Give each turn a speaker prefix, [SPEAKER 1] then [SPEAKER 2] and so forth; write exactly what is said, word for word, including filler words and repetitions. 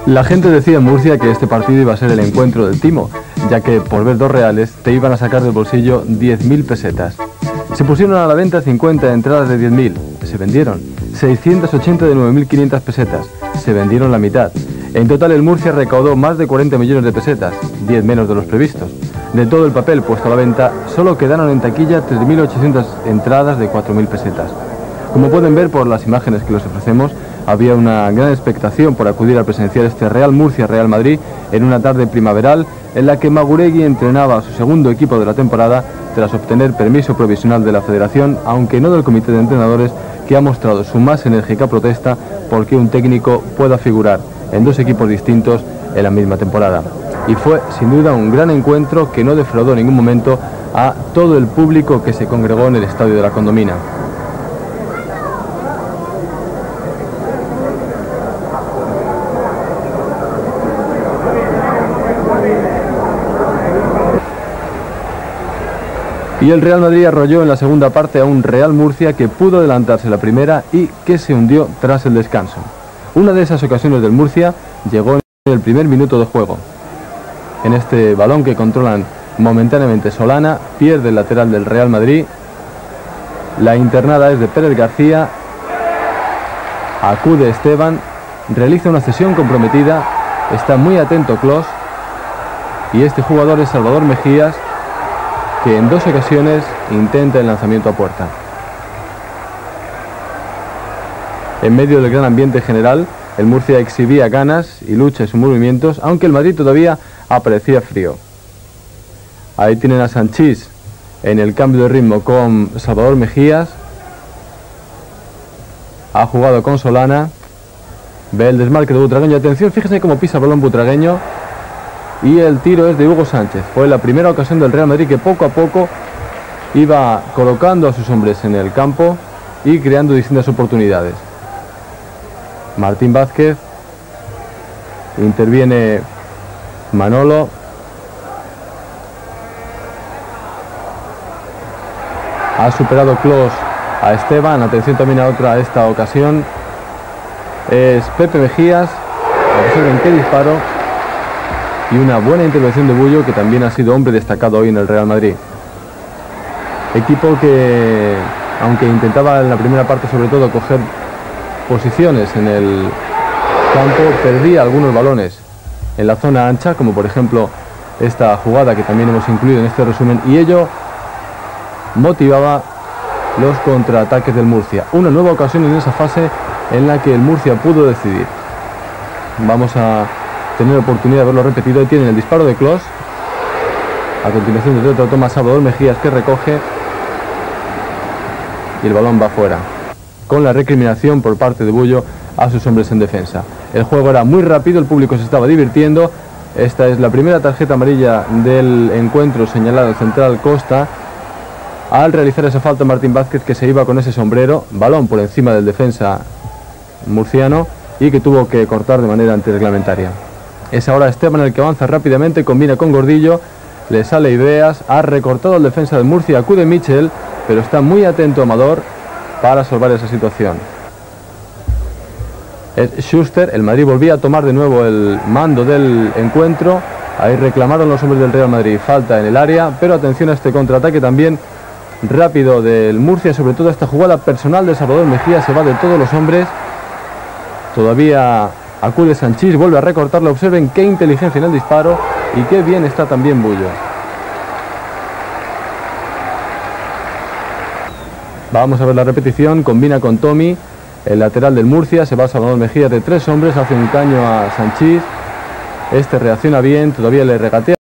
[SPEAKER 1] La gente decía en Murcia que este partido iba a ser el encuentro del timo, ya que por ver dos reales te iban a sacar del bolsillo diez mil pesetas. Se pusieron a la venta cincuenta entradas de diez mil, se vendieron seiscientas ochenta de nueve mil quinientas pesetas, se vendieron la mitad. En total el Murcia recaudó más de cuarenta millones de pesetas, diez menos de los previstos. De todo el papel puesto a la venta, solo quedaron en taquilla tres mil ochocientas entradas de cuatro mil pesetas. Como pueden ver por las imágenes que les ofrecemos, había una gran expectación por acudir a presenciar este Real Murcia-Real Madrid en una tarde primaveral en la que Maguregui entrenaba a su segundo equipo de la temporada tras obtener permiso provisional de la Federación, aunque no del Comité de Entrenadores, que ha mostrado su más enérgica protesta porque un técnico pueda figurar en dos equipos distintos en la misma temporada. Y fue sin duda un gran encuentro que no defraudó en ningún momento a todo el público que se congregó en el estadio de la Condomina. Y el Real Madrid arrolló en la segunda parte a un Real Murcia que pudo adelantarse la primera y que se hundió tras el descanso. Una de esas ocasiones del Murcia llegó en el primer minuto de juego. En este balón que controlan momentáneamente Solana, pierde el lateral del Real Madrid. La internada es de Pérez García. Acude Esteban, realiza una cesión comprometida. Está muy atento Clos. Y este jugador es Salvador Mejías, que en dos ocasiones intenta el lanzamiento a puerta. En medio del gran ambiente general, el Murcia exhibía ganas y lucha en sus movimientos, aunque el Madrid todavía aparecía frío. Ahí tienen a Sanchís en el cambio de ritmo con Salvador Mejías. Ha jugado con Solana. Ve el desmarque de Butragueño. Atención, fíjense cómo pisa el balón Butragueño. Y el tiro es de Hugo Sánchez. Fue la primera ocasión del Real Madrid que poco a poco iba colocando a sus hombres en el campo y creando distintas oportunidades. Martín Vázquez, interviene Manolo. Ha superado Clos a Esteban. Atención también a otra esta ocasión. Es Pepe Mejías. Observen qué disparo. Y una buena intervención de Bullo, que también ha sido hombre destacado hoy en el Real Madrid. Equipo que, aunque intentaba en la primera parte sobre todo coger posiciones en el campo, perdía algunos balones en la zona ancha, como por ejemplo esta jugada que también hemos incluido en este resumen, y ello motivaba los contraataques del Murcia. Una nueva ocasión en esa fase en la que el Murcia pudo decidir. Vamos a tener oportunidad de verlo repetido. Y tienen el disparo de Clos. A continuación desde otro toma Salvador Mejías, que recoge y el balón va fuera, con la recriminación por parte de Bullo a sus hombres en defensa. El juego era muy rápido, el público se estaba divirtiendo. Esta es la primera tarjeta amarilla del encuentro señalada al central Costa al realizar esa falta Martín Vázquez, que se iba con ese sombrero, balón por encima del defensa murciano y que tuvo que cortar de manera antirreglamentaria. Es ahora Esteban el que avanza rápidamente, combina con Gordillo, le sale ideas, ha recortado el defensa del Murcia, acude Michel, pero está muy atento Amador para salvar esa situación. Es Schuster, el Madrid volvía a tomar de nuevo el mando del encuentro. Ahí reclamaron los hombres del Real Madrid falta en el área, pero atención a este contraataque también rápido del Murcia, sobre todo esta jugada personal de Salvador Mejía, se va de todos los hombres. Todavía acude Sanchís, vuelve a recortarlo. Observen qué inteligencia en el disparo y qué bien está también Bullo. Vamos a ver la repetición. Combina con Tommy, el lateral del Murcia. Se va a Salvador Mejía de tres hombres, hace un caño a Sanchís. Este reacciona bien, todavía le regatea.